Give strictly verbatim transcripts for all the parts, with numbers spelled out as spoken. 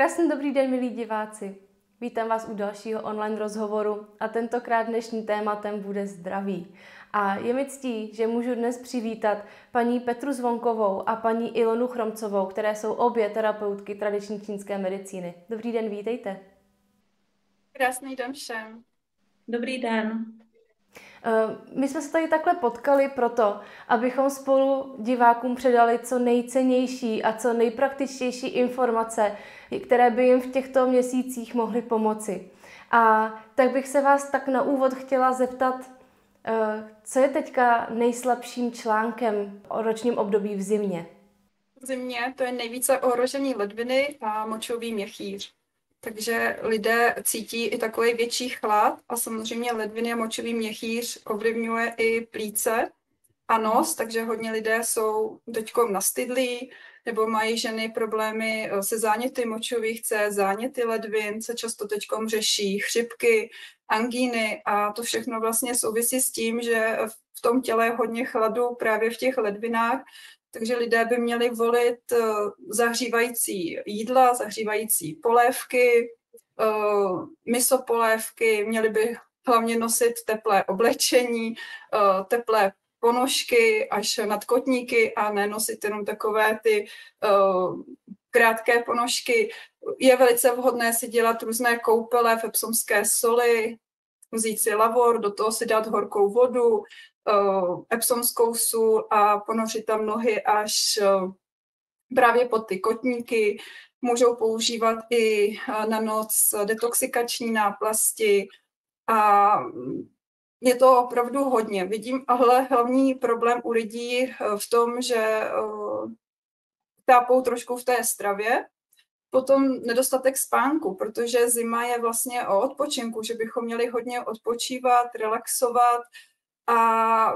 Krásný dobrý den, milí diváci. Vítám vás u dalšího online rozhovoru a tentokrát dnešním tématem bude zdraví. A je mi ctí, že můžu dnes přivítat paní Petru Zvonkovou a paní Ilonu Chromcovou, které jsou obě terapeutky tradiční čínské medicíny. Dobrý den, vítejte. Krásný den všem. Dobrý den. My jsme se tady takhle potkali proto, abychom spolu divákům předali co nejcennější a co nejpraktičtější informace, které by jim v těchto měsících mohly pomoci. A tak bych se vás tak na úvod chtěla zeptat, co je teďka nejslabším článkem o ročním období v zimě? V zimě to je nejvíce ohrožení ledviny a močový měchýř. Takže lidé cítí i takový větší chlad a samozřejmě ledviny a močový měchýř ovlivňuje i plíce a nos, takže hodně lidé jsou teďko nastydlí nebo mají ženy problémy se záněty močových cév, záněty ledvin, se často teďko řeší chřipky, angíny a to všechno vlastně souvisí s tím, že v tom těle je hodně chladu právě v těch ledvinách. Takže lidé by měli volit zahřívající jídla, zahřívající polévky, misopolévky, měli by hlavně nosit teplé oblečení, teplé ponožky až nad kotníky a ne nosit jenom takové ty krátké ponožky. Je velice vhodné si dělat různé koupele v epsomské soli, vzít si lavor, do toho si dát horkou vodu, epsomskou sůl a ponořit tam nohy až právě pod ty kotníky. Můžou používat i na noc detoxikační náplasti a je to opravdu hodně. Vidím ale hlavní problém u lidí v tom, že tápou trošku v té stravě. Potom nedostatek spánku, protože zima je vlastně o odpočinku, že bychom měli hodně odpočívat, relaxovat a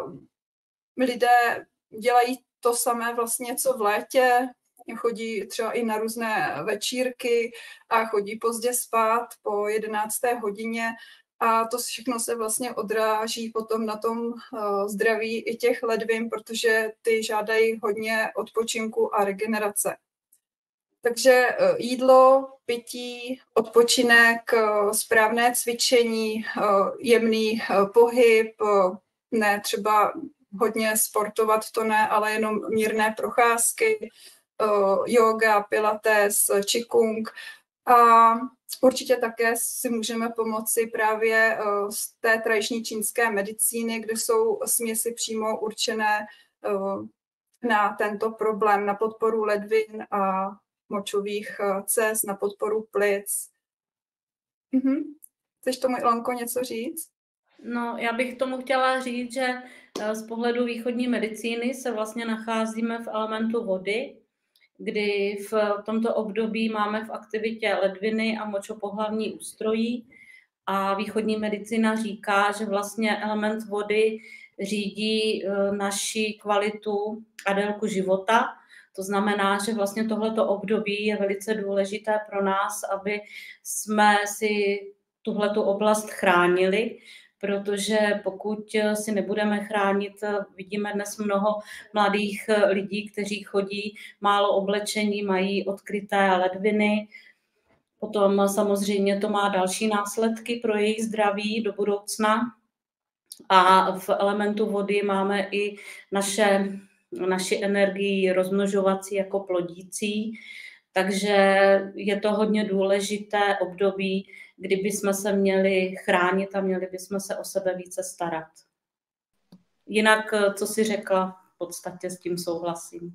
lidé dělají to samé vlastně, co v létě, chodí třeba i na různé večírky a chodí pozdě spát po jedenácté hodině a to všechno se vlastně odráží potom na tom zdraví i těch ledvin, protože ty žádají hodně odpočinku a regenerace. Takže jídlo, pití, odpočinek, správné cvičení, jemný pohyb, ne třeba hodně sportovat, to ne, ale jenom mírné procházky, yoga, pilates, qigong. A určitě také si můžeme pomoci právě z té tradiční čínské medicíny, kde jsou směsi přímo určené na tento problém, na podporu ledvin a močových cest, na podporu plic. Mhm. Chceš tomu, Ilonko, něco říct? No, já bych tomu chtěla říct, že z pohledu východní medicíny se vlastně nacházíme v elementu vody, kdy v tomto období máme v aktivitě ledviny a močopohlavní ústrojí a východní medicína říká, že vlastně element vody řídí naši kvalitu a délku života. To znamená, že vlastně tohleto období je velice důležité pro nás, aby jsme si tuhletu oblast chránili, protože pokud si nebudeme chránit, vidíme dnes mnoho mladých lidí, kteří chodí málo oblečení, mají odkryté ledviny. Potom samozřejmě to má další následky pro jejich zdraví do budoucna. A v elementu vody máme i naše, naši energii rozmnožovací jako plodící, takže je to hodně důležité období, kdy bychom se měli chránit a měli bychom se o sebe více starat. Jinak, co jsi řekla, v podstatě s tím souhlasím.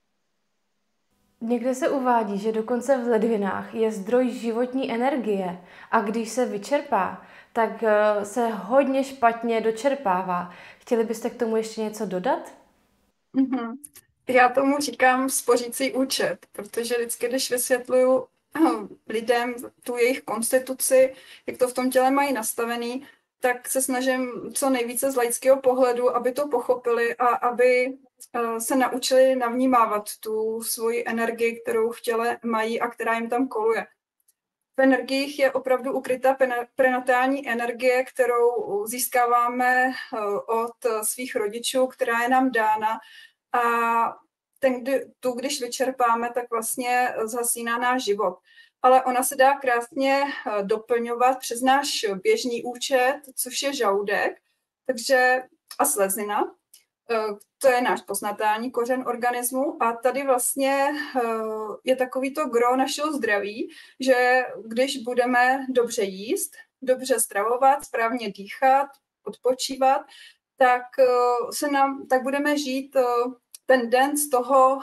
Někde se uvádí, že dokonce v ledvinách je zdroj životní energie a když se vyčerpá, tak se hodně špatně dočerpává. Chtěli byste k tomu ještě něco dodat? Mm-hmm. Já tomu říkám spořící účet, protože vždycky, když vysvětluju lidem tu jejich konstituci, jak to v tom těle mají nastavený, tak se snažím co nejvíce z laického pohledu, aby to pochopili a aby se naučili navnímávat tu svoji energii, kterou v těle mají a která jim tam koluje. V energiích je opravdu ukrytá prenatální energie, kterou získáváme od svých rodičů, která je nám dána a ten, kdy, tu, když vyčerpáme, tak vlastně zhasíná náš život. ale ona se dá krásně doplňovat přes náš běžný účet, což je žaludek, takže a slezina. To je náš postnatální kořen organismu a tady vlastně je takový to gro našeho zdraví, že když budeme dobře jíst, dobře stravovat, správně dýchat, odpočívat, tak, se nám, tak budeme žít ten den z toho,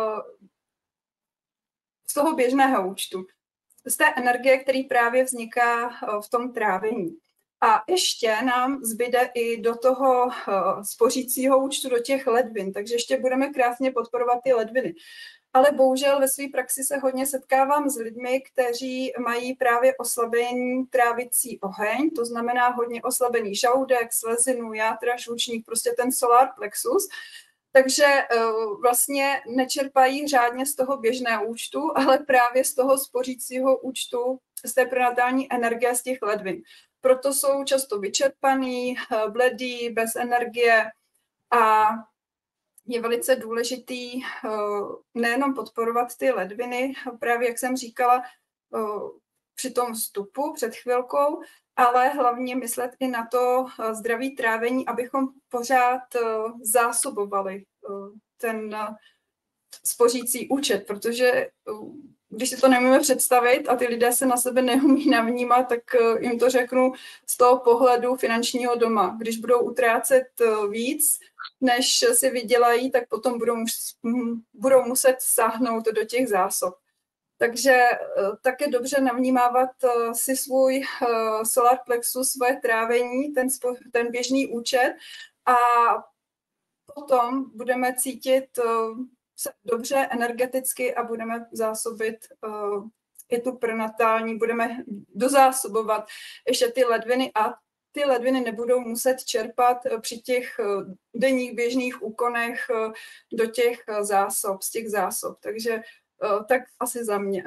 z toho běžného účtu, z té energie, který právě vzniká v tom trávení. A ještě nám zbyde i do toho spořícího účtu, do těch ledvin, takže ještě budeme krásně podporovat ty ledviny. Ale bohužel ve své praxi se hodně setkávám s lidmi, kteří mají právě oslabení trávicí oheň, to znamená hodně oslabený žaludek, slezinu, játra, žlučník, prostě ten solar plexus. Takže vlastně nečerpají řádně z toho běžného účtu, ale právě z toho spořícího účtu, z té prenatální energie z těch ledvin. Proto jsou často vyčerpaný, bledý, bez energie a je velice důležitý nejenom podporovat ty ledviny, právě jak jsem říkala při tom vstupu před chvilkou, ale hlavně myslet i na to zdraví trávení, abychom pořád zásobovali ten spořící účet, protože když si to nemůžeme představit a ty lidé se na sebe neumí navnímat, tak jim to řeknu z toho pohledu finančního doma. Když budou utrácet víc, než si vydělají, tak potom budou, budou muset sáhnout do těch zásob. Takže tak je dobře navnímávat si svůj solar plexus, svoje trávení, ten, ten běžný účet a potom budeme cítit se dobře energeticky a budeme zásobit uh, i tu prenatální, budeme dozásobovat ještě ty ledviny a ty ledviny nebudou muset čerpat při těch uh, denních běžných úkonech uh, do těch uh, zásob, z těch zásob. Takže uh, tak asi za mě.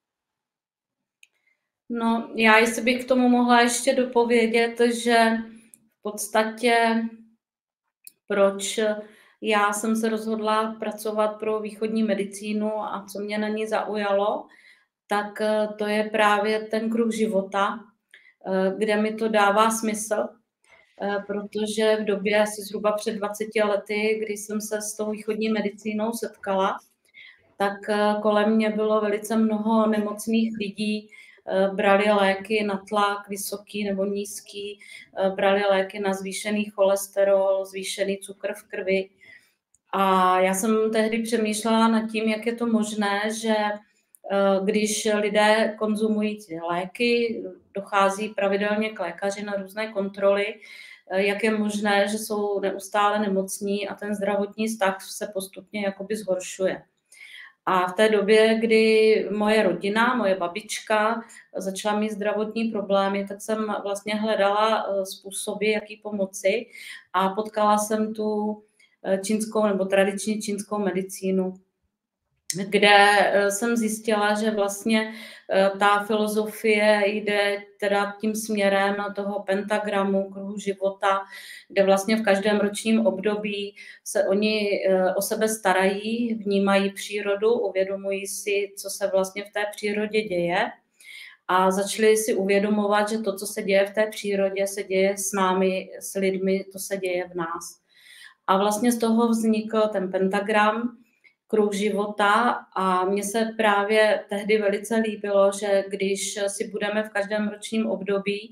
No, já jestli bych k tomu mohla ještě dopovědět, že v podstatě proč já jsem se rozhodla pracovat pro východní medicínu a co mě na ní zaujalo, tak to je právě ten kruh života, kde mi to dává smysl, protože v době asi zhruba před dvaceti lety, kdy jsem se s tou východní medicínou setkala, tak kolem mě bylo velice mnoho nemocných lidí, brali léky na tlak vysoký nebo nízký, brali léky na zvýšený cholesterol, zvýšený cukr v krvi. A já jsem tehdy přemýšlela nad tím, jak je to možné, že když lidé konzumují léky, dochází pravidelně k lékaři na různé kontroly, jak je možné, že jsou neustále nemocní a ten zdravotní stav se postupně jakoby zhoršuje. A v té době, kdy moje rodina, moje babička začala mít zdravotní problémy, tak jsem vlastně hledala způsoby, jak jí pomoci a potkala jsem tu čínskou nebo tradiční čínskou medicínu, kde jsem zjistila, že vlastně ta filozofie jde teda tím směrem toho pentagramu, kruhu života, kde vlastně v každém ročním období se oni o sebe starají, vnímají přírodu, uvědomují si, co se vlastně v té přírodě děje a začali si uvědomovat, že to, co se děje v té přírodě, se děje s námi, s lidmi, to se děje v nás. A vlastně z toho vznikl ten pentagram, kruh života a mně se právě tehdy velice líbilo, že když si budeme v každém ročním období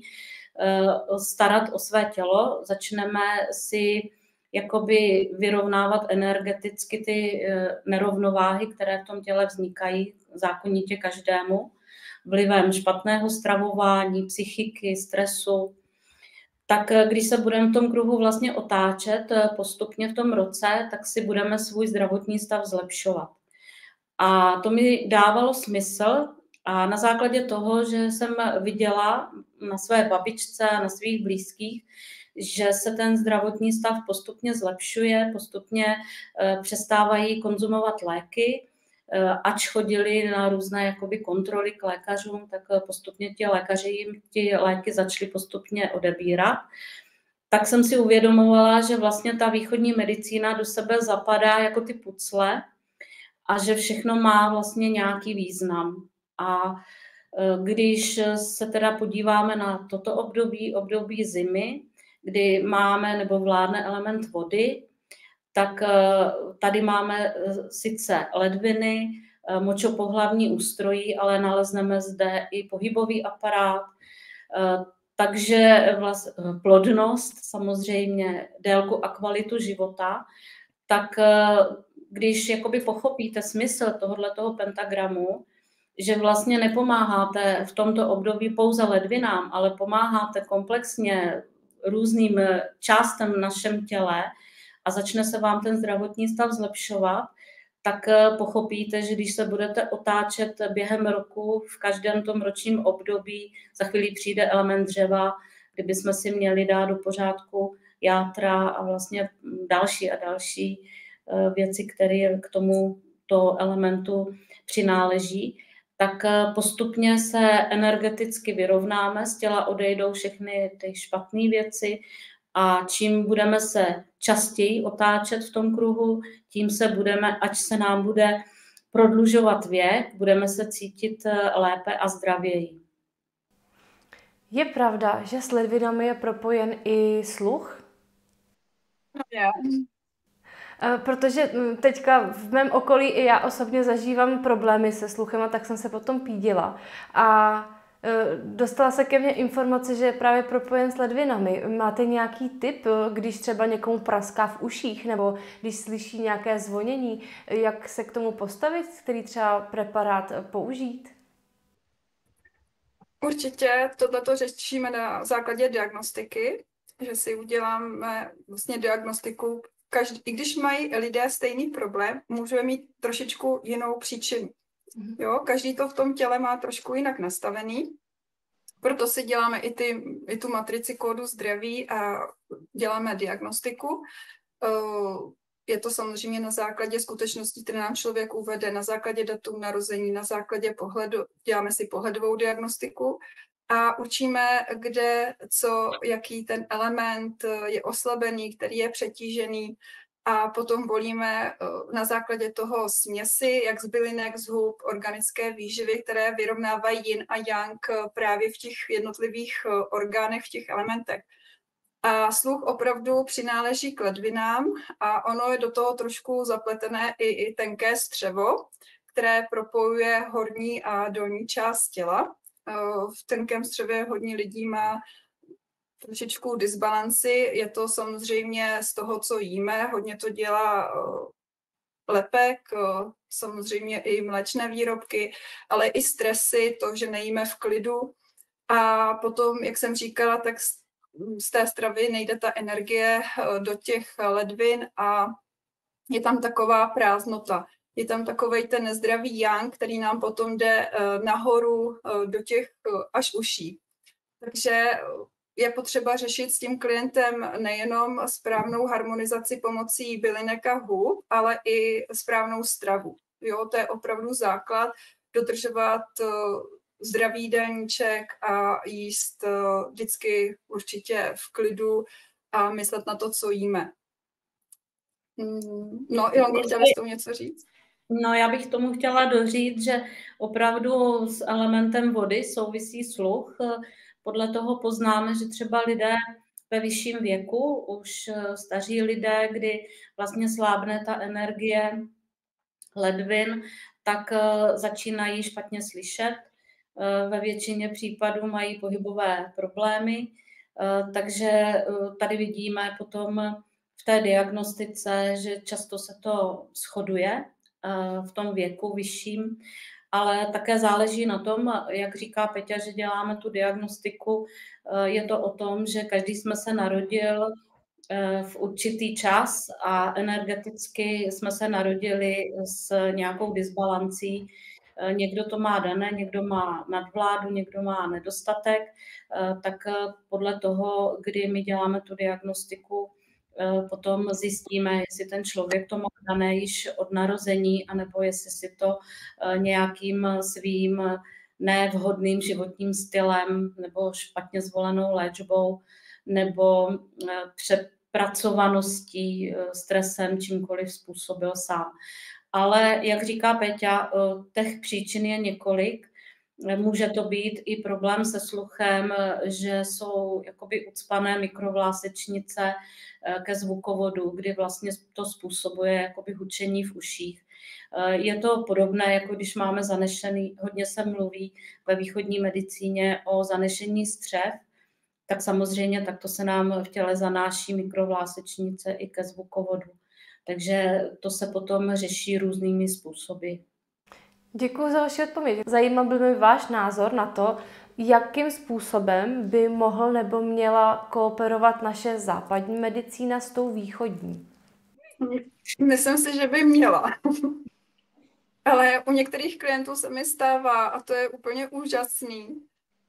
starat o své tělo, začneme si jakoby vyrovnávat energeticky ty nerovnováhy, které v tom těle vznikají zákonitě každému, vlivem špatného stravování, psychiky, stresu, tak když se budeme v tom kruhu vlastně otáčet postupně v tom roce, tak si budeme svůj zdravotní stav zlepšovat. A to mi dávalo smysl a na základě toho, že jsem viděla na své babičce a na svých blízkých, že se ten zdravotní stav postupně zlepšuje, postupně přestávají konzumovat léky, ač chodili na různé jakoby kontroly k lékařům, tak postupně ti lékaři jim ty léky začali postupně odebírat. Tak jsem si uvědomovala, že vlastně ta východní medicína do sebe zapadá jako ty pucle a že všechno má vlastně nějaký význam. A Když se teda podíváme na toto období, období zimy, kdy máme nebo vládne element vody, tak tady máme sice ledviny, močopohlavní ústrojí, ale nalezneme zde i pohybový aparát, takže vlast, plodnost, samozřejmě délku a kvalitu života, tak když jakoby pochopíte smysl tohoto pentagramu, že vlastně nepomáháte v tomto období pouze ledvinám, ale pomáháte komplexně různým částem v našem těle a začne se vám ten zdravotní stav zlepšovat, tak pochopíte, že když se budete otáčet během roku v každém tom ročním období, za chvíli přijde element dřeva, kdyby jsme si měli dát do pořádku játra a vlastně další a další věci, které k tomuto elementu přináleží, tak postupně se energeticky vyrovnáme, z těla odejdou všechny ty špatné věci a čím budeme se častěji otáčet v tom kruhu, tím se budeme, ať se nám bude prodlužovat věk, budeme se cítit lépe a zdravěji. Je pravda, že s ledvinami je propojen i sluch? Je. Protože teďka v mém okolí i já osobně zažívám problémy se sluchem a tak jsem se potom pídila. A dostala se ke mně informace, že je právě propojen s ledvinami. Máte nějaký tip, když třeba někomu praská v uších nebo když slyší nějaké zvonění, jak se k tomu postavit, který třeba preparát použít? Určitě tohleto řešíme na základě diagnostiky, že si uděláme vlastně diagnostiku. Každý, i když mají lidé stejný problém, můžeme mít trošičku jinou příčinu. Jo, každý to v tom těle má trošku jinak nastavený, proto si děláme i, ty, i tu matrici kódu zdraví a děláme diagnostiku. Je to samozřejmě na základě skutečností, které nám člověk uvede, na základě datum narození, na základě pohledu, děláme si pohledovou diagnostiku a učíme, kde, co, jaký ten element je oslabený, který je přetížený, a potom volíme na základě toho směsi, jak z bylinek, z hub, organické výživy, které vyrovnávají yin a yang právě v těch jednotlivých orgánech, v těch elementech. A sluch opravdu přináleží k ledvinám a ono je do toho trošku zapletené i, i tenké střevo, které propojuje horní a dolní část těla. V tenkém střevě hodně lidí má trošičku disbalanci, je to samozřejmě z toho, co jíme, hodně to dělá lepek, samozřejmě i mléčné výrobky, ale i stresy, to, že nejíme v klidu. A potom, jak jsem říkala, tak z té stravy nejde ta energie do těch ledvin a je tam taková prázdnota. Je tam takovej ten nezdravý yang, který nám potom jde nahoru do těch až uší. Takže je potřeba řešit s tím klientem nejenom správnou harmonizaci pomocí bylinek a hub, ale i správnou stravu. Jo, to je opravdu základ, dodržovat zdravý jídelníček a jíst vždycky určitě v klidu a myslet na to, co jíme. No, Ilonko, chtěla bys tomu něco říct? No, já bych tomu chtěla doříct, že opravdu s elementem vody souvisí sluch. Podle toho poznáme, že třeba lidé ve vyšším věku, už staří lidé, kdy vlastně slábne ta energie ledvin, tak začínají špatně slyšet. Ve většině případů mají pohybové problémy, takže tady vidíme potom v té diagnostice, že často se to shoduje v tom věku vyšším, ale také záleží na tom, jak říká Peťa, že děláme tu diagnostiku. Je to o tom, že každý jsme se narodil v určitý čas a energeticky jsme se narodili s nějakou disbalancí. Někdo to má dané, někdo má nadvládu, někdo má nedostatek, tak podle toho, kdy my děláme tu diagnostiku, potom zjistíme, jestli ten člověk to má dané již od narození, anebo jestli si to nějakým svým nevhodným životním stylem nebo špatně zvolenou léčbou nebo přepracovaností, stresem, čímkoliv způsobil sám. Ale jak říká Peťa, těch příčin je několik Může to být i problém se sluchem, že jsou jakoby ucpané mikrovlásečnice ke zvukovodu, kdy vlastně to způsobuje jakoby hučení v uších. Je to podobné, jako když máme zanešený, hodně se mluví ve východní medicíně o zanešení střev, tak samozřejmě takto se nám v těle zanáší mikrovlásečnice i ke zvukovodu. Takže to se potom řeší různými způsoby. Děkuji za vaši odpověď. Zajímal by mě váš názor na to, jakým způsobem by mohl nebo měla kooperovat naše západní medicína s tou východní. Myslím si, že by měla. Ale u některých klientů se mi stává, a to je úplně úžasný,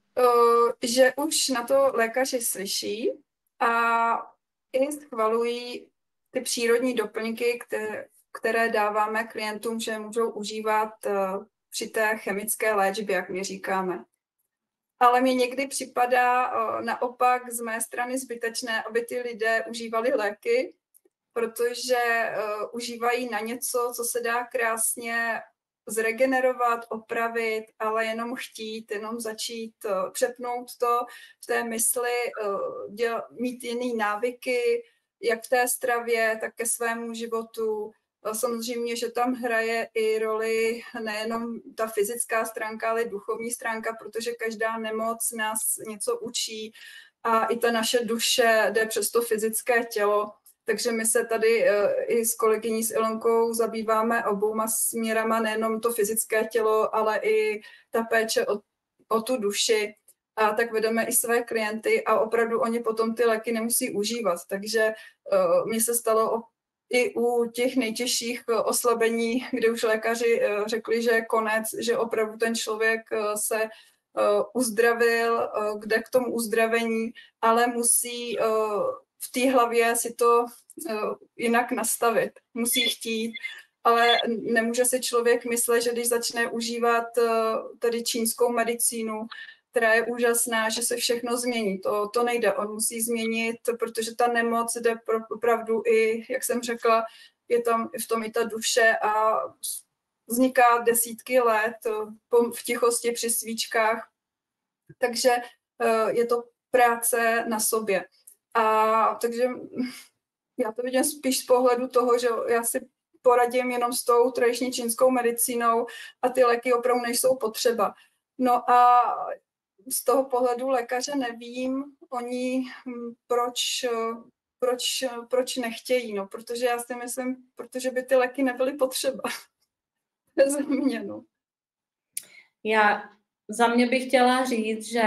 že už na to lékaři slyší a i schvalují ty přírodní doplňky, které, které dáváme klientům, že můžou užívat při té chemické léčbě, jak my říkáme. Ale mně někdy připadá naopak z mé strany zbytečné, aby ty lidé užívali léky, protože uh, užívají na něco, co se dá krásně zregenerovat, opravit, ale jenom chtít, jenom začít uh, přepnout to v té mysli, uh, děl, mít jiný návyky, jak v té stravě, tak ke svému životu. Samozřejmě, že tam hraje i roli nejenom ta fyzická stránka, ale i duchovní stránka, protože každá nemoc nás něco učí a i ta naše duše jde přes to fyzické tělo. Takže my se tady i s kolegyní s Ilonkou zabýváme obouma směrama, nejenom to fyzické tělo, ale i ta péče o, o tu duši. A tak vedeme i své klienty a opravdu oni potom ty léky nemusí užívat. Takže uh, mně se stalo i u těch nejtěžších oslabení, kde už lékaři uh, řekli, že je konec, že opravdu ten člověk uh, se uh, uzdravil, uh, kde k tomu uzdravení, ale musí uh, v té hlavě si to uh, jinak nastavit. Musí chtít, ale nemůže si člověk myslet, že když začne užívat uh, tady čínskou medicínu, která je úžasná, že se všechno změní. To, to nejde, on musí změnit, protože ta nemoc jde opravdu i, jak jsem řekla, je tam v tom i ta duše a vzniká desítky let v tichosti při svíčkách. Takže uh, je to práce na sobě. A takže já to vidím spíš z pohledu toho, že já si poradím jenom s tou tradiční čínskou medicínou a ty léky opravdu nejsou potřeba. No a z toho pohledu lékaře nevím, oni proč, proč, proč nechtějí, no, protože já si myslím, protože by ty léky nebyly potřeba. Bez mě, no. Já za mě bych chtěla říct, že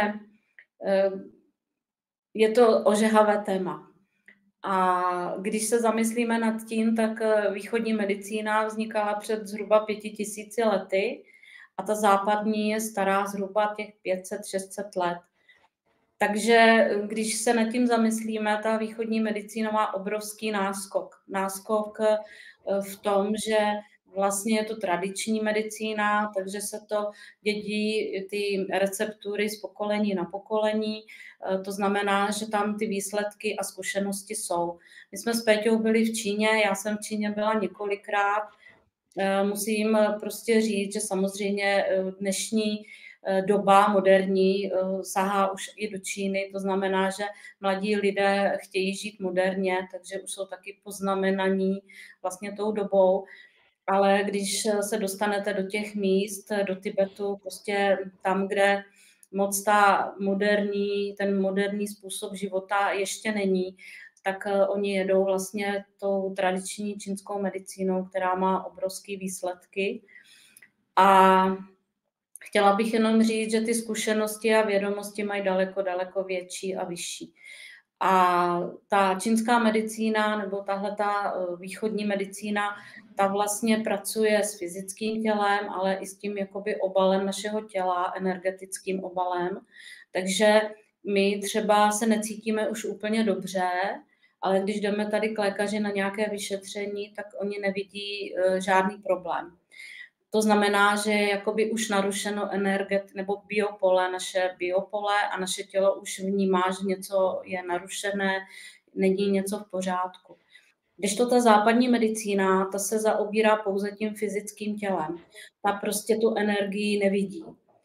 je to ožehavé téma. A když se zamyslíme nad tím, tak východní medicína vznikala před zhruba pěti tisíci lety a ta západní je stará zhruba těch pět set šest set let. Takže když se nad tím zamyslíme, ta východní medicína má obrovský náskok. Náskok v tom, že vlastně je to tradiční medicína, takže se to dědí ty receptury z pokolení na pokolení. To znamená, že tam ty výsledky a zkušenosti jsou. My jsme s Péťou byli v Číně, já jsem v Číně byla několikrát. Musím prostě říct, že samozřejmě dnešní doba moderní sahá už i do Číny, to znamená, že mladí lidé chtějí žít moderně, takže už jsou taky poznamenaní vlastně tou dobou. Ale když se dostanete do těch míst, do Tibetu, prostě tam, kde moc ta moderní, ten moderní způsob života ještě není, tak oni jedou vlastně tou tradiční čínskou medicínou, která má obrovské výsledky. A chtěla bych jenom říct, že ty zkušenosti a vědomosti mají daleko, daleko větší a vyšší. A ta čínská medicína nebo tahle ta východní medicína, ta vlastně pracuje s fyzickým tělem, ale i s tím jakoby obalem našeho těla, energetickým obalem. Takže my třeba se necítíme už úplně dobře, ale když jdeme tady k lékaři na nějaké vyšetření, tak oni nevidí žádný problém. To znamená, že je jakoby už narušeno energet nebo biopole, naše biopole a naše tělo už vnímá, že něco je narušené, není něco v pořádku. Kdežto ta západní medicína, ta se zaobírá pouze tím fyzickým tělem. Ta prostě tu energii nevidí.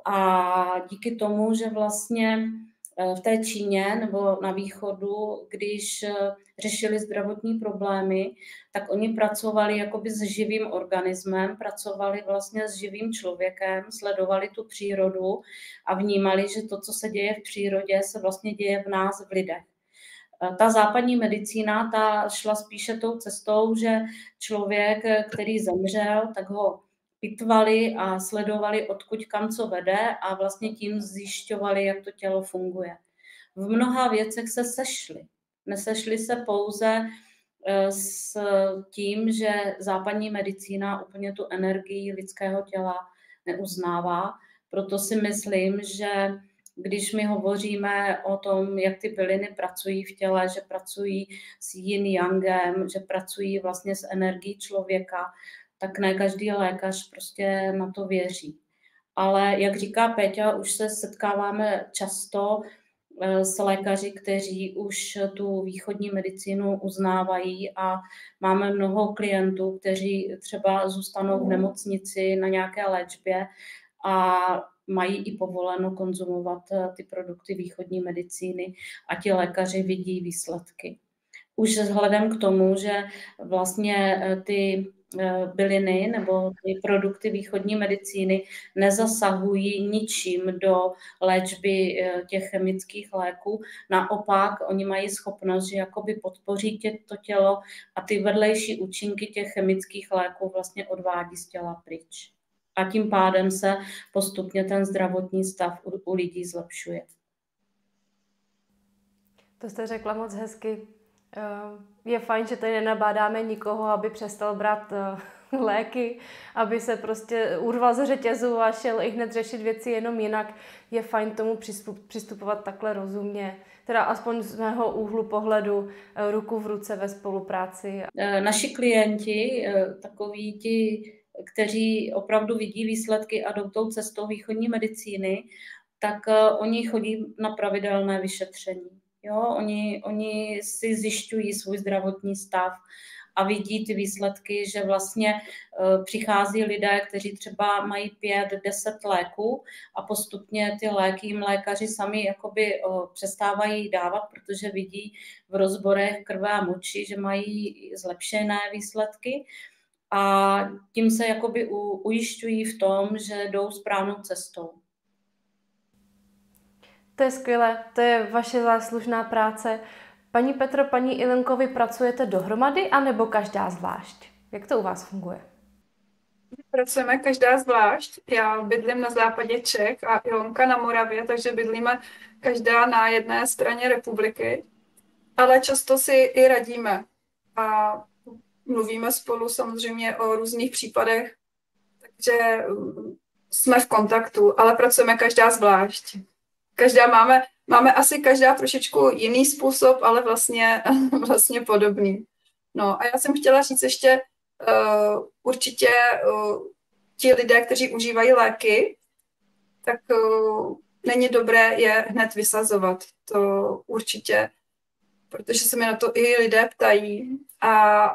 A díky tomu, že vlastně v té Číně nebo na východu, když řešili zdravotní problémy, tak oni pracovali jakoby s živým organismem, pracovali vlastně s živým člověkem, sledovali tu přírodu a vnímali, že to, co se děje v přírodě, se vlastně děje v nás, v lidech. Ta západní medicína, ta šla spíše tou cestou, že člověk, který zemřel, tak ho pitvali a sledovali, odkud kam co vede a vlastně tím zjišťovali, jak to tělo funguje. V mnoha věcech se sešli. Nesešli se pouze s tím, že západní medicína úplně tu energii lidského těla neuznává. Proto si myslím, že když my hovoříme o tom, jak ty byliny pracují v těle, že pracují s yin-yangem, že pracují vlastně s energií člověka, tak ne každý lékař prostě na to věří. Ale jak říká Péťa, už se setkáváme často s lékaři, kteří už tu východní medicínu uznávají a máme mnoho klientů, kteří třeba zůstanou v nemocnici na nějaké léčbě a mají i povoleno konzumovat ty produkty východní medicíny a ti lékaři vidí výsledky. Už vzhledem k tomu, že vlastně ty byliny nebo ty produkty východní medicíny nezasahují ničím do léčby těch chemických léků. Naopak, oni mají schopnost, že jakoby podpoří to tělo a ty vedlejší účinky těch chemických léků vlastně odvádí z těla pryč. A tím pádem se postupně ten zdravotní stav u, u lidí zlepšuje. To jste řekla moc hezky. Je fajn, že tady nenabádáme nikoho, aby přestal brát léky, aby se prostě urval ze řetězu a šel i hned řešit věci jenom jinak. Je fajn tomu přistupovat takhle rozumně, teda aspoň z mého úhlu pohledu, ruku v ruce ve spolupráci. Naši klienti, takoví ti, kteří opravdu vidí výsledky a jdou tou cestou východní medicíny, tak oni chodí na pravidelné vyšetření. Jo, oni, oni si zjišťují svůj zdravotní stav a vidí ty výsledky, že vlastně uh, přichází lidé, kteří třeba mají pět, deset léků a postupně ty léky jim lékaři sami jakoby uh, přestávají dávat, protože vidí v rozborech krve a moči, že mají zlepšené výsledky a tím se jakoby u, ujišťují v tom, že jdou správnou cestou. To je skvělé, to je vaše záslužná práce. Paní Petro, paní Ilenko, vy pracujete dohromady, anebo každá zvlášť? Jak to u vás funguje? Pracujeme každá zvlášť. Já bydlím na západě Čech a Ilonka na Moravě, takže bydlíme každá na jedné straně republiky. Ale často si i radíme a mluvíme spolu samozřejmě o různých případech, takže jsme v kontaktu, ale pracujeme každá zvlášť. Každá máme, máme asi každá trošičku jiný způsob, ale vlastně, vlastně podobný. No a já jsem chtěla říct ještě, uh, určitě uh, ti lidé, kteří užívají léky, tak uh, není dobré je hned vysazovat. To určitě, protože se mi na to i lidé ptají a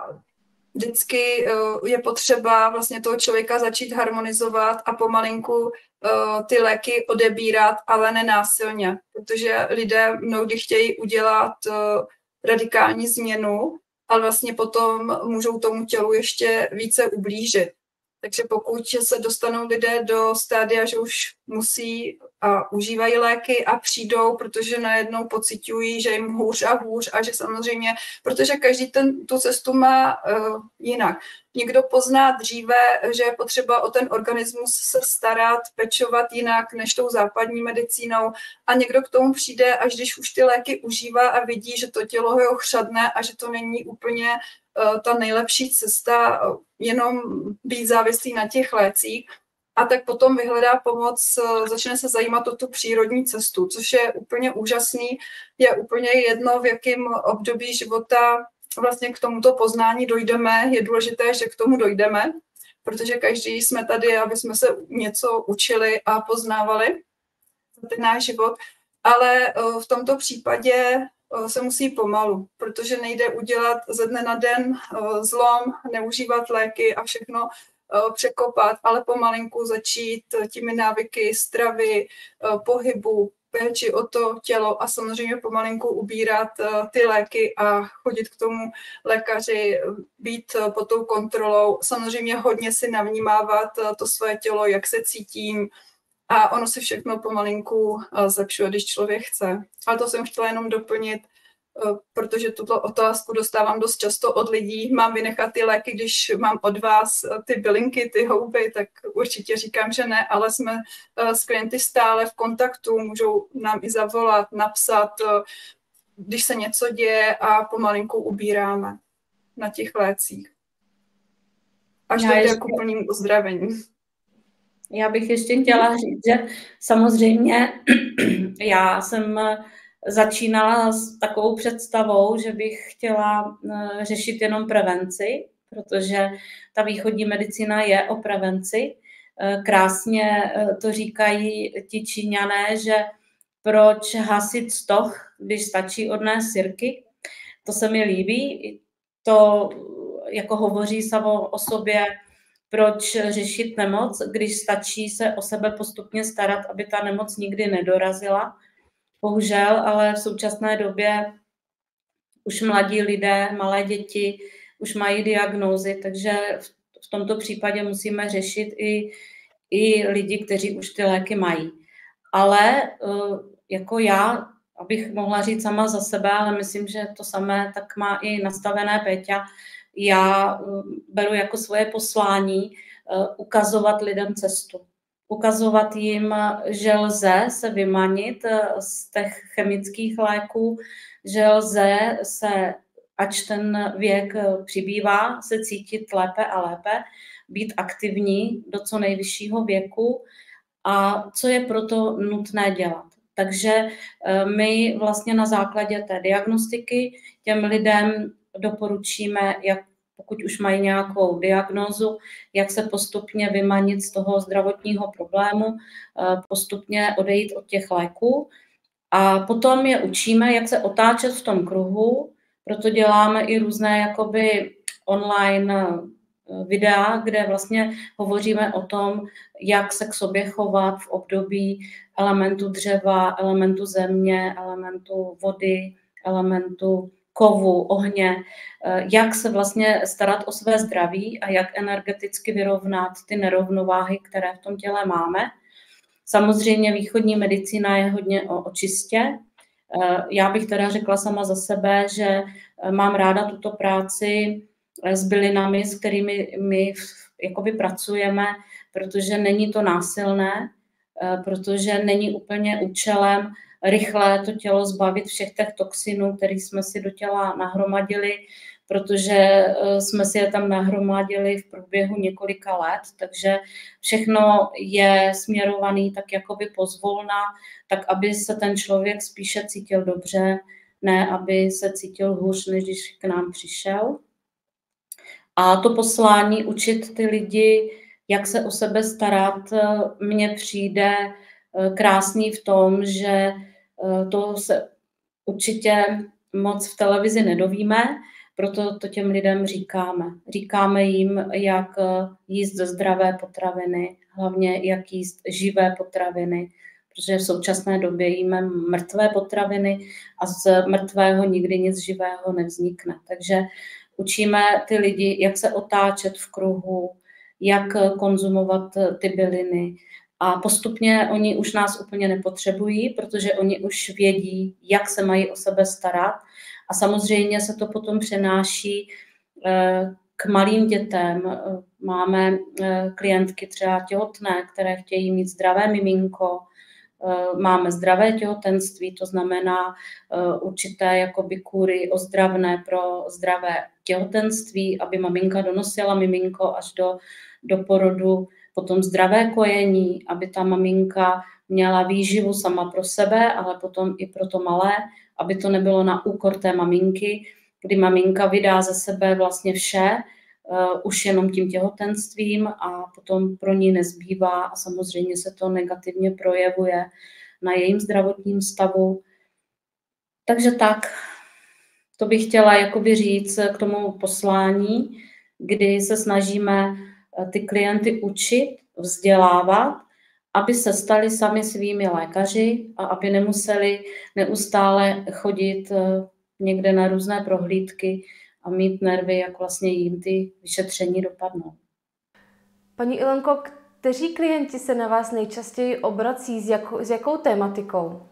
vždycky uh, je potřeba vlastně toho člověka začít harmonizovat a pomalinku uh, ty léky odebírat, ale nenásilně, protože lidé mnohdy chtějí udělat uh, radikální změnu, ale vlastně potom můžou tomu tělu ještě více ublížit. Takže pokud se dostanou lidé do stádia, že už musí a užívají léky a přijdou, protože najednou pociťují, že jim hůř a hůř a že samozřejmě, protože každý ten, tu cestu má uh, jinak. Někdo pozná dříve, že je potřeba o ten organismus se starat, pečovat jinak než tou západní medicínou a někdo k tomu přijde, až když už ty léky užívá a vidí, že to tělo ho chřadne a že to není úplně uh, ta nejlepší cesta, uh, jenom být závislý na těch lécích. A tak potom vyhledá pomoc, začne se zajímat o tu přírodní cestu, což je úplně úžasný. Je úplně jedno, v jakém období života vlastně k tomuto poznání dojdeme. Je důležité, že k tomu dojdeme, protože každý jsme tady, aby jsme se něco učili a poznávali za ten náš život. Ale v tomto případě se musí pomalu, protože nejde udělat ze dne na den zlom, neužívat léky a všechno překopat, ale pomalinku začít těmi návyky stravy, pohybu, péči o to tělo a samozřejmě pomalinku ubírat ty léky a chodit k tomu lékaři, být pod tou kontrolou. Samozřejmě hodně si navnímávat to své tělo, jak se cítím, a ono se všechno pomalinku zlepšuje, když člověk chce. Ale to jsem chtěla jenom doplnit, protože tuto otázku dostávám dost často od lidí. Mám vynechat ty léky, když mám od vás ty bylinky, ty houby, tak určitě říkám, že ne, ale jsme s klienty stále v kontaktu, můžou nám i zavolat, napsat, když se něco děje, a pomalinku ubíráme na těch lécích. Až dojde k úplnému uzdravení. Já bych ještě chtěla říct, že samozřejmě já jsem začínala s takovou představou, že bych chtěla řešit jenom prevenci, protože ta východní medicína je o prevenci. Krásně to říkají ti Číňané, že proč hasit stoch, když stačí odnést sirky. To se mi líbí. To jako hovoří samo o sobě, proč řešit nemoc, když stačí se o sebe postupně starat, aby ta nemoc nikdy nedorazila. Bohužel, ale v současné době už mladí lidé, malé děti už mají diagnózy, takže v tomto případě musíme řešit i, i lidi, kteří už ty léky mají. Ale jako já, abych mohla říct sama za sebe, ale myslím, že to samé tak má i nastavené Péťa, já beru jako svoje poslání ukazovat lidem cestu. Ukazovat jim, že lze se vymanit z těch chemických léků, že lze se, ač ten věk přibývá, se cítit lépe a lépe, být aktivní do co nejvyššího věku a co je proto nutné dělat. Takže my vlastně na základě té diagnostiky těm lidem doporučíme, jak pokud už mají nějakou diagnózu, jak se postupně vymanit z toho zdravotního problému, postupně odejít od těch léků. A potom je učíme, jak se otáčet v tom kruhu, proto děláme i různé jakoby online videa, kde vlastně hovoříme o tom, jak se k sobě chovat v období elementu dřeva, elementu země, elementu vody, elementu kovu, ohně, jak se vlastně starat o své zdraví a jak energeticky vyrovnat ty nerovnováhy, které v tom těle máme. Samozřejmě východní medicína je hodně o očistě. Já bych teda řekla sama za sebe, že mám ráda tuto práci s bylinami, s kterými my jakoby pracujeme, protože není to násilné, protože není úplně účelem rychle to tělo zbavit všech těch toxinů, které jsme si do těla nahromadili, protože jsme si je tam nahromadili v průběhu několika let, takže všechno je směrovaný tak jakoby pozvolna, tak aby se ten člověk spíše cítil dobře, ne aby se cítil hůř, než když k nám přišel. A to poslání učit ty lidi, jak se o sebe starat, mně přijde krásný v tom, že to se určitě moc v televizi nedovíme, proto to těm lidem říkáme. Říkáme jim, jak jíst zdravé potraviny, hlavně jak jíst živé potraviny, protože v současné době jíme mrtvé potraviny a z mrtvého nikdy nic živého nevznikne. Takže učíme ty lidi, jak se otáčet v kruhu, jak konzumovat ty byliny. A postupně oni už nás úplně nepotřebují, protože oni už vědí, jak se mají o sebe starat. A samozřejmě se to potom přenáší k malým dětem. Máme klientky třeba těhotné, které chtějí mít zdravé miminko. Máme zdravé těhotenství, to znamená určité jakoby kůry ozdravné pro zdravé těhotenství, aby maminka donosila miminko až do, do porodu. Potom zdravé kojení, aby ta maminka měla výživu sama pro sebe, ale potom i pro to malé, aby to nebylo na úkor té maminky, kdy maminka vydá ze sebe vlastně vše, uh, už jenom tím těhotenstvím a potom pro ní nezbývá a samozřejmě se to negativně projevuje na jejím zdravotním stavu. Takže tak, to bych chtěla jakoby říct k tomu poslání, kdy se snažíme ty klienty učit, vzdělávat, aby se stali sami svými lékaři a aby nemuseli neustále chodit někde na různé prohlídky a mít nervy, jak vlastně jim ty vyšetření dopadnou. Paní Ilonko, kteří klienti se na vás nejčastěji obrací, s jakou, s jakou tématikou?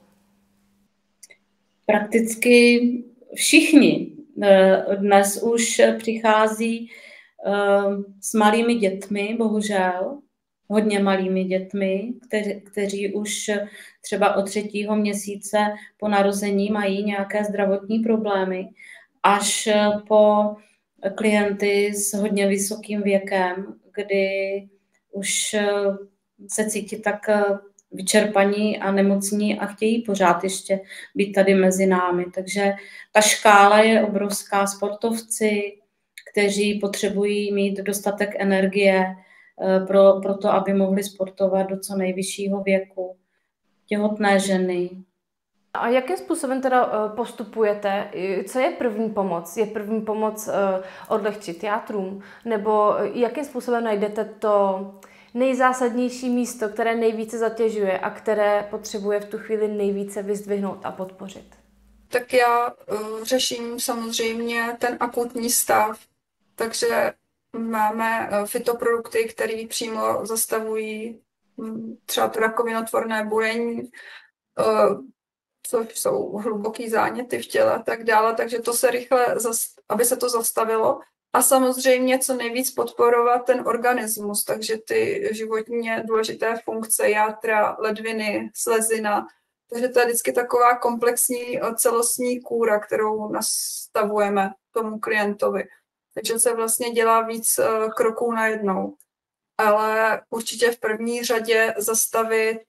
Prakticky všichni. Dnes už přichází s malými dětmi, bohužel, hodně malými dětmi, kteři, kteří už třeba od třetího měsíce po narození mají nějaké zdravotní problémy, až po klienty s hodně vysokým věkem, kdy už se cítí tak vyčerpaní a nemocní a chtějí pořád ještě být tady mezi námi. Takže ta škála je obrovská. Sportovci, kteří potřebují mít dostatek energie pro, pro to, aby mohli sportovat do co nejvyššího věku. Těhotné ženy. A jakým způsobem teda postupujete? Co je první pomoc? Je první pomoc odlehčit játrům? Nebo jakým způsobem najdete to nejzásadnější místo, které nejvíce zatěžuje a které potřebuje v tu chvíli nejvíce vyzdvihnout a podpořit? Tak já uh, řeším samozřejmě ten akutní stav, takže máme uh, fytoprodukty, které přímo zastavují um, třeba to rakovinotvorné bujení, uh, což jsou hluboký záněty v těle a tak dále, takže to se rychle, aby se to zastavilo. A samozřejmě co nejvíc podporovat ten organismus, takže ty životně důležité funkce, játra, ledviny, slezina. Takže to je vždycky taková komplexní celostní kůra, kterou nastavujeme tomu klientovi. Takže se vlastně dělá víc kroků najednou. Ale určitě v první řadě zastavit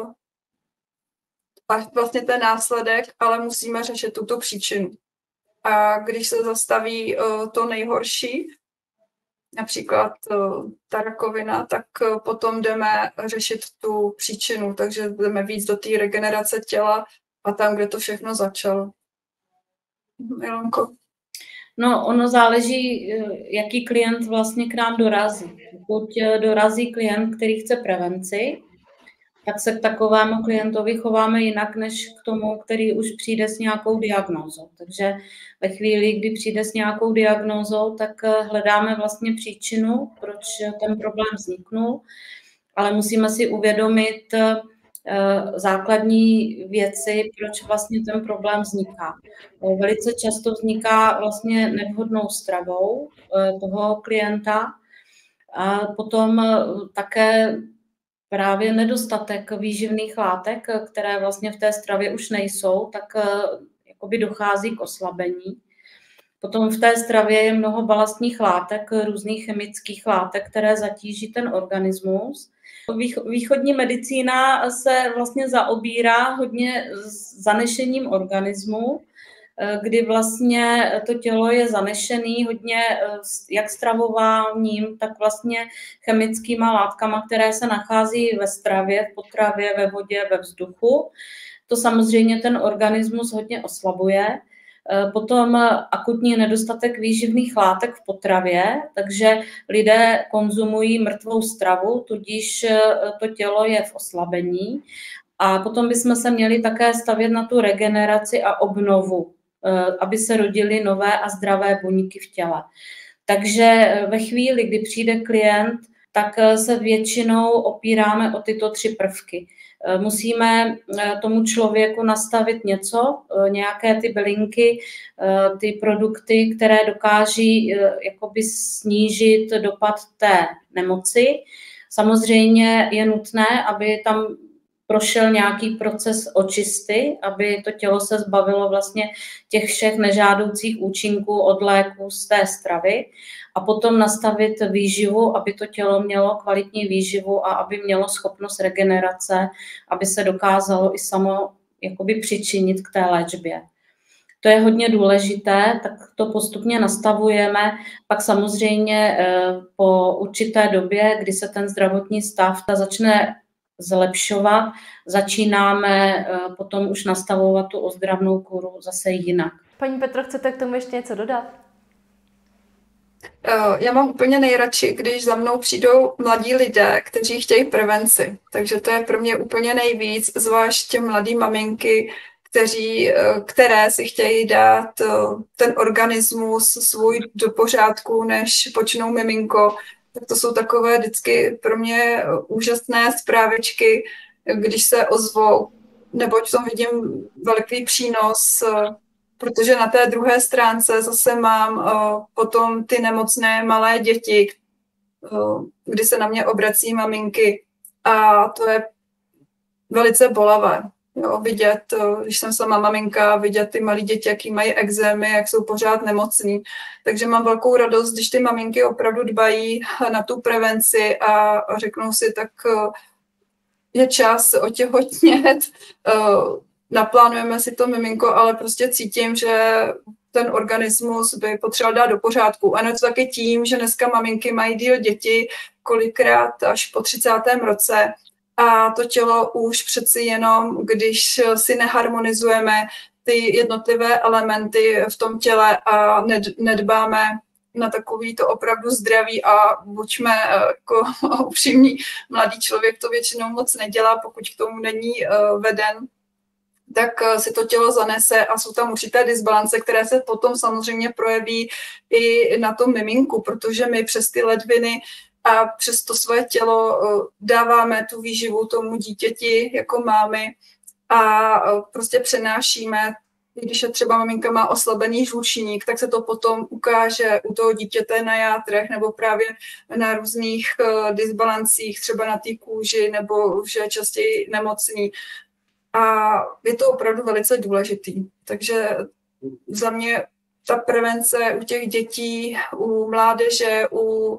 vlastně ten následek, ale musíme řešit tuto příčinu. A když se zastaví uh, to nejhorší, například uh, ta rakovina, tak uh, potom jdeme řešit tu příčinu, takže jdeme víc do té regenerace těla a tam, kde to všechno začalo. Ilonko? No, ono záleží, jaký klient vlastně k nám dorazí. Pokud dorazí klient, který chce prevenci, tak se k takovému klientovi chováme jinak, než k tomu, který už přijde s nějakou diagnózou. Takže ve chvíli, kdy přijde s nějakou diagnózou, tak hledáme vlastně příčinu, proč ten problém vzniknul, ale musíme si uvědomit základní věci, proč vlastně ten problém vzniká. Velice často vzniká vlastně nevhodnou stravou toho klienta a potom také právě nedostatek výživných látek, které vlastně v té stravě už nejsou, tak jakoby dochází k oslabení. Potom v té stravě je mnoho balastních látek, různých chemických látek, které zatíží ten organismus. Východní medicína se vlastně zaobírá hodně zanešením organismu, kdy vlastně to tělo je zanešený hodně jak stravováním, tak vlastně chemickýma látkama, které se nachází ve stravě, v potravě, ve vodě, ve vzduchu. To samozřejmě ten organismus hodně oslabuje. Potom akutní nedostatek výživných látek v potravě, takže lidé konzumují mrtvou stravu, tudíž to tělo je v oslabení. A potom bychom se měli také stavět na tu regeneraci a obnovu, aby se rodily nové a zdravé buňky v těle. Takže ve chvíli, kdy přijde klient, tak se většinou opíráme o tyto tři prvky. Musíme tomu člověku nastavit něco, nějaké ty bylinky, ty produkty, které dokáží jakoby snížit dopad té nemoci. Samozřejmě je nutné, aby tam prošel nějaký proces očisty, aby to tělo se zbavilo vlastně těch všech nežádoucích účinků od léků z té stravy a potom nastavit výživu, aby to tělo mělo kvalitní výživu a aby mělo schopnost regenerace, aby se dokázalo i samo jakoby přičinit k té léčbě. To je hodně důležité, tak to postupně nastavujeme. Pak samozřejmě po určité době, kdy se ten zdravotní stav začne zlepšovat, začínáme potom už nastavovat tu ozdravnou kůru zase jinak. Paní Petro, chcete k tomu ještě něco dodat? Já mám úplně nejradši, když za mnou přijdou mladí lidé, kteří chtějí prevenci. Takže to je pro mě úplně nejvíc, zvlášť těm mladý maminky, kteří, které si chtějí dát ten organismus svůj do pořádku, než počnou miminko. Tak to jsou takové vždycky pro mě úžasné zprávičky, když se ozvou, neboť tam vidím velký přínos, protože na té druhé stránce zase mám uh, potom ty nemocné malé děti, uh, kdy se na mě obrací maminky a to je velice bolavé. Jo, vidět, uh, když jsem sama maminka, vidět ty malé děti, jaký mají ekzémy, jak jsou pořád nemocní. Takže mám velkou radost, když ty maminky opravdu dbají na tu prevenci a, a řeknou si, tak uh, je čas otěhotnět, uh, naplánujeme si to miminko, ale prostě cítím, že ten organismus by potřeboval dát do pořádku. A je to taky tím, že dneska maminky mají díl děti, kolikrát až po třicátém roce. A to tělo už přeci jenom, když si neharmonizujeme ty jednotlivé elementy v tom těle a nedbáme na takový to opravdu zdraví a buďme jako upřímní, mladý člověk to většinou moc nedělá, pokud k tomu není veden, tak si to tělo zanese a jsou tam určité disbalance, které se potom samozřejmě projeví i na tom miminku, protože my přes ty ledviny a přes to své tělo dáváme tu výživu tomu dítěti jako mámy a prostě přenášíme. Když je třeba maminka má oslabený žlučník, tak se to potom ukáže u toho dítěte na játrech nebo právě na různých disbalancích, třeba na té kůži nebo že je častěji nemocný. A je to opravdu velice důležitý. Takže za mě ta prevence u těch dětí, u mládeže, u, u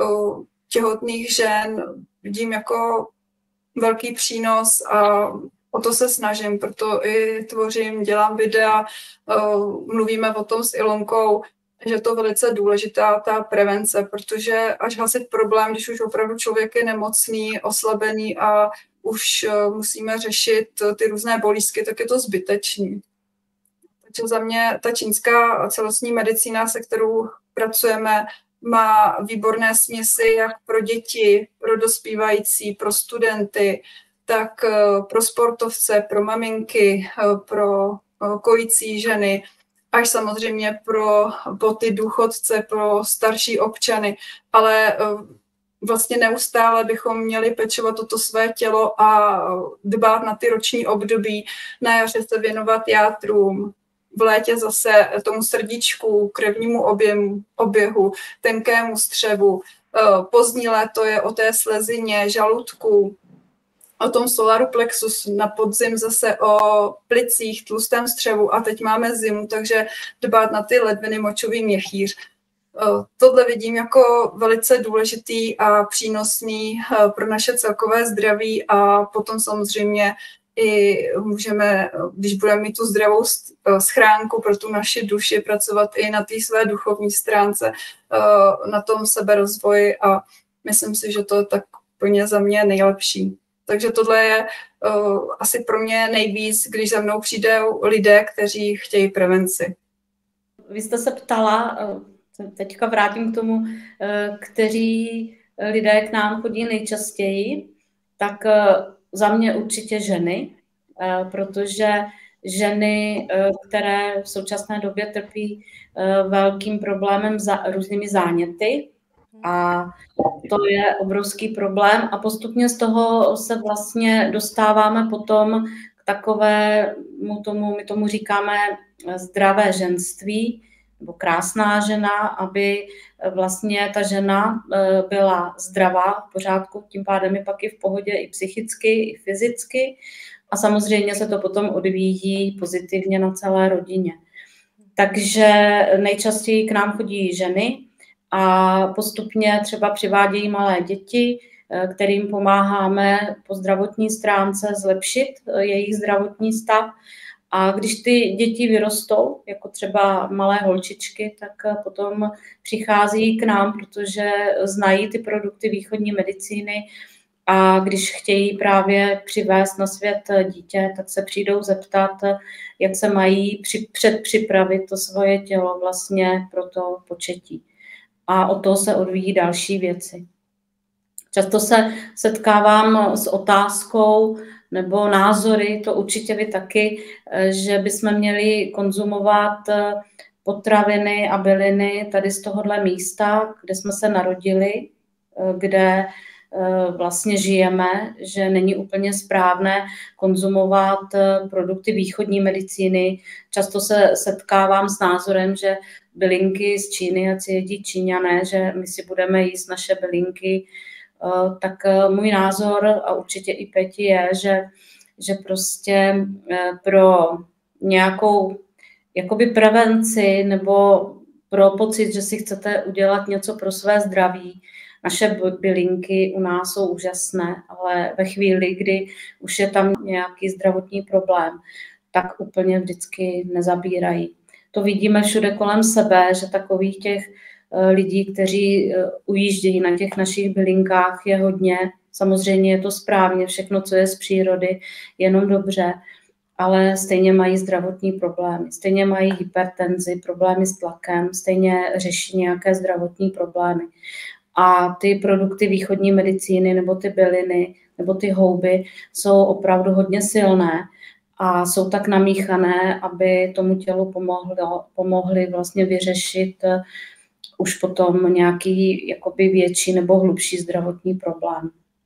těhotných žen vidím jako velký přínos a o to se snažím, proto i tvořím, dělám videa, mluvíme o tom s Ilonkou, že je to velice důležitá ta prevence, protože až hasit problém, když už opravdu člověk je nemocný, oslabený a už musíme řešit ty různé bolístky, tak je to zbytečný. Takže za mě ta čínská celostní medicína, se kterou pracujeme, má výborné směsi jak pro děti, pro dospívající, pro studenty, tak pro sportovce, pro maminky, pro kojící ženy, až samozřejmě pro, pro ty důchodce, pro starší občany, ale vlastně neustále bychom měli pečovat toto své tělo a dbát na ty roční období, na jaře se věnovat játrům, v létě zase tomu srdíčku, krevnímu objemu, oběhu, tenkému střevu. Pozdní léto je o té slezině, žaludku, o tom solaru plexus, na podzim zase o plicích, tlustém střevu a teď máme zimu, takže dbát na ty ledviny, močový měchýř. Tohle vidím jako velice důležitý a přínosný pro naše celkové zdraví a potom samozřejmě i můžeme, když budeme mít tu zdravou schránku pro tu naši duši, pracovat i na té své duchovní stránce, na tom seberozvoji a myslím si, že to je tak plně za mě nejlepší. Takže tohle je uh, asi pro mě nejvíc, když za mnou přijdou lidé, kteří chtějí prevenci. Vy jste se ptala, teďka vrátím k tomu, kteří lidé k nám chodí nejčastěji, tak za mě určitě ženy, protože ženy, které v současné době trpí velkým problémem za různými záněty, a to je obrovský problém a postupně z toho se vlastně dostáváme potom k takovému tomu, my tomu říkáme zdravé ženství nebo krásná žena, aby vlastně ta žena byla zdravá, v pořádku, tím pádem je pak i v pohodě i psychicky, i fyzicky a samozřejmě se to potom odvíjí pozitivně na celé rodině. Takže nejčastěji k nám chodí ženy, a postupně třeba přivádějí malé děti, kterým pomáháme po zdravotní stránce zlepšit jejich zdravotní stav. A když ty děti vyrostou, jako třeba malé holčičky, tak potom přichází k nám, protože znají ty produkty východní medicíny a když chtějí právě přivést na svět dítě, tak se přijdou zeptat, jak se mají předpřipravit to svoje tělo vlastně pro to početí. a od toho se odvíjí další věci. Často se setkávám s otázkou nebo názory, to určitě vy taky, že bychom měli konzumovat potraviny a byliny tady z tohohle místa, kde jsme se narodili, kde vlastně žijeme, že není úplně správné konzumovat produkty východní medicíny. Často se setkávám s názorem, že bylinky z Číny, ať si jedí Číňané, že my si budeme jíst naše bylinky. Tak můj názor, a určitě i Peti, je, že, že prostě pro nějakou jakoby prevenci nebo pro pocit, že si chcete udělat něco pro své zdraví, naše bylinky u nás jsou úžasné, ale ve chvíli, kdy už je tam nějaký zdravotní problém, tak úplně vždycky nezabírají. To vidíme všude kolem sebe, že takových těch lidí, kteří ujíždějí na těch našich bylinkách, je hodně. Samozřejmě je to správně, všechno, co je z přírody, jenom dobře, ale stejně mají zdravotní problémy, stejně mají hypertenzi, problémy s tlakem, stejně řeší nějaké zdravotní problémy. A ty produkty východní medicíny nebo ty byliny nebo ty houby jsou opravdu hodně silné a jsou tak namíchané, aby tomu tělu pomohlo, pomohly vlastně vyřešit už potom nějaký jakoby větší nebo hlubší zdravotní problém.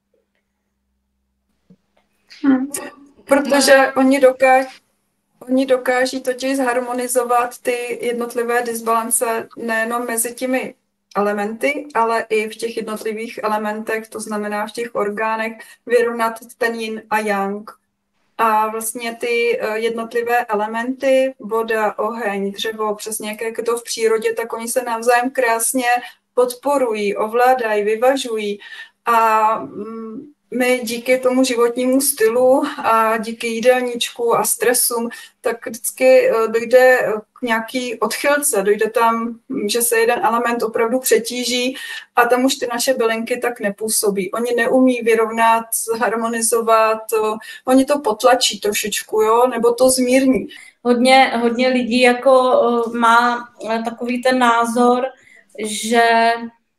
Hmm. Protože oni dokáží, oni dokáží totiž zharmonizovat ty jednotlivé disbalance nejenom mezi těmi elementy, ale i v těch jednotlivých elementech, to znamená v těch orgánech, vyrovnat ten yin a yang. A vlastně ty jednotlivé elementy, voda, oheň, dřevo, přesně jak je to v přírodě, tak oni se navzájem krásně podporují, ovládají, vyvažují. A my díky tomu životnímu stylu a díky jídelníčku a stresům, tak vždycky dojde k nějaký odchylce, dojde tam, že se jeden element opravdu přetíží a tam už ty naše bylinky tak nepůsobí. Oni neumí vyrovnat, harmonizovat, oni to potlačí trošičku, jo, nebo to zmírní. Hodně, hodně lidí jako má takový ten názor, že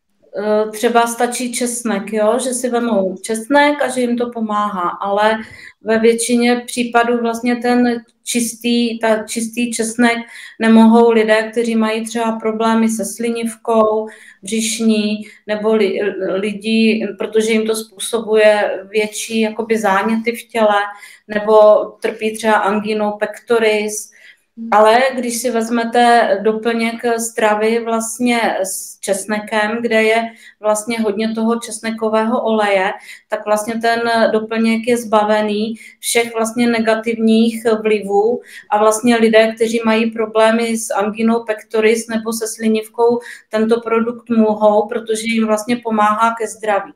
třeba stačí česnek, jo? Že si vemou česnek a že jim to pomáhá, ale ve většině případů vlastně ten čistý, ta čistý česnek nemohou lidé, kteří mají třeba problémy se slinivkou, břišní, nebo li, lidi, protože jim to způsobuje větší jakoby záněty v těle, nebo trpí třeba anginou pectoris. Ale když si vezmete doplněk stravy vlastně s česnekem, kde je vlastně hodně toho česnekového oleje, tak vlastně ten doplněk je zbavený všech vlastně negativních vlivů a vlastně lidé, kteří mají problémy s anginou pectoris nebo se slinivkou, tento produkt mohou, protože jim vlastně pomáhá ke zdraví.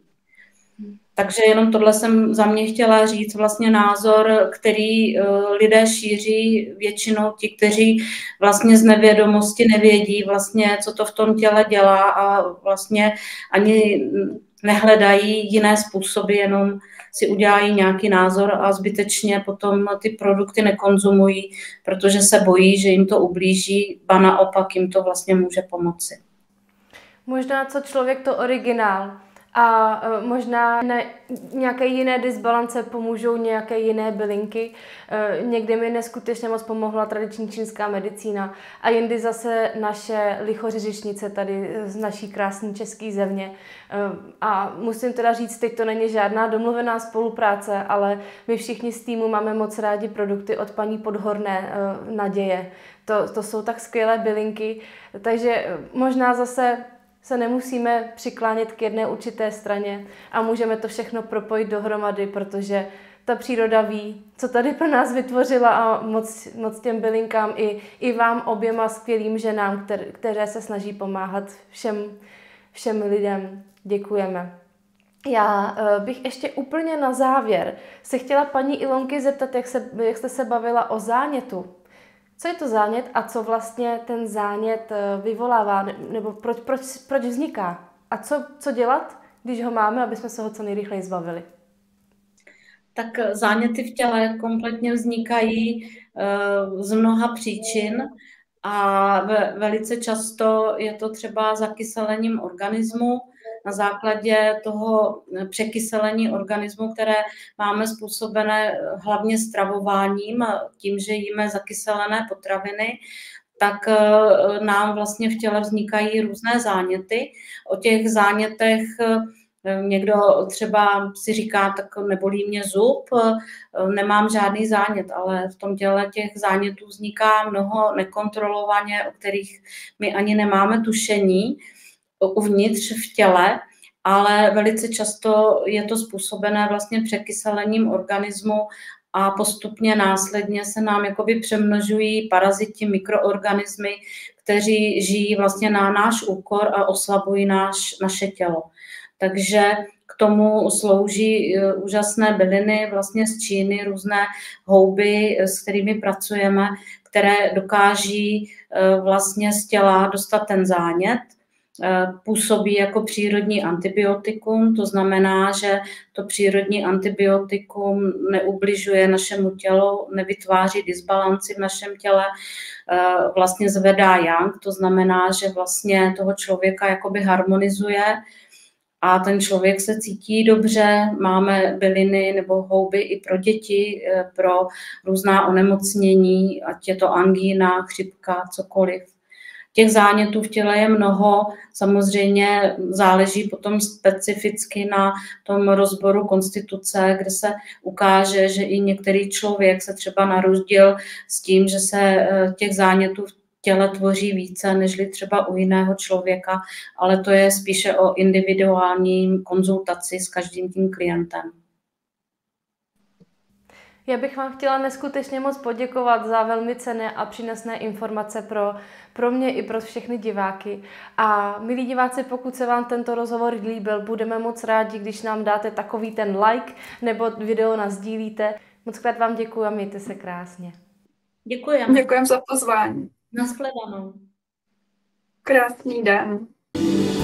Takže jenom tohle jsem za mě chtěla říct, vlastně názor, který lidé šíří většinou ti, kteří vlastně z nevědomosti nevědí vlastně, co to v tom těle dělá a vlastně ani nehledají jiné způsoby, jenom si udělají nějaký názor a zbytečně potom ty produkty nekonzumují, protože se bojí, že jim to ublíží, ba naopak jim to vlastně může pomoci. Možná co člověk to originál. A možná ne, nějaké jiné disbalance pomůžou nějaké jiné bylinky. Někdy mi neskutečně moc pomohla tradiční čínská medicína a jindy zase naše lichořeřišnice tady z naší krásné české země. A musím teda říct, teď to není žádná domluvená spolupráce, ale my všichni z týmu máme moc rádi produkty od paní Podhorné Naděje. To, to jsou tak skvělé bylinky, takže možná zase se nemusíme přiklánět k jedné určité straně a můžeme to všechno propojit dohromady, protože ta příroda ví, co tady pro nás vytvořila a moc, moc těm bylinkám i, i vám oběma skvělým ženám, které, které se snaží pomáhat všem, všem lidem. Děkujeme. Já bych ještě úplně na závěr se chtěla paní Ilonky zeptat, jak, se, jak jste se bavila o zánětu. Co je to zánět a co vlastně ten zánět vyvolává, nebo proč, proč, proč vzniká? A co, co dělat, když ho máme, aby jsme se ho co nejrychleji zbavili? Tak záněty v těle kompletně vznikají z mnoha příčin a ve, velice často je to třeba zakyselením organismu na základě toho překyselení organismu, které máme způsobené hlavně stravováním, tím, že jíme zakyselené potraviny, tak nám vlastně v těle vznikají různé záněty. O těch zánětech někdo třeba si říká, tak nebolí mě zub, nemám žádný zánět, ale v tom těle těch zánětů vzniká mnoho nekontrolovaně, o kterých my ani nemáme tušení uvnitř v těle, ale velice často je to způsobené vlastně překyselením organismu a postupně následně se nám jakoby přemnožují paraziti, mikroorganismy, kteří žijí vlastně na náš úkor a oslabují náš, naše tělo. Takže k tomu slouží úžasné byliny vlastně z Číny, různé houby, s kterými pracujeme, které dokáží vlastně z těla dostat ten zánět. Působí jako přírodní antibiotikum, to znamená, že to přírodní antibiotikum neubližuje našemu tělu, nevytváří disbalanci v našem těle, vlastně zvedá yang, to znamená, že vlastně toho člověka jakoby harmonizuje a ten člověk se cítí dobře. Máme byliny nebo houby i pro děti, pro různá onemocnění, ať je to angína, chřipka, cokoliv. Těch zánětů v těle je mnoho, samozřejmě záleží potom specificky na tom rozboru konstituce, kde se ukáže, že i některý člověk se třeba narodil s tím, že se těch zánětů v těle tvoří více, nežli třeba u jiného člověka, ale to je spíše o individuální konzultaci s každým tím klientem. Já bych vám chtěla neskutečně moc poděkovat za velmi cenné a přínosné informace pro, pro mě i pro všechny diváky. A milí diváci, pokud se vám tento rozhovor líbil, budeme moc rádi, když nám dáte takový ten like nebo video nasdílíte. Moc krát vám děkuji a mějte se krásně. Děkujeme. Děkujeme za pozvání. Nashledanou. Krásný den.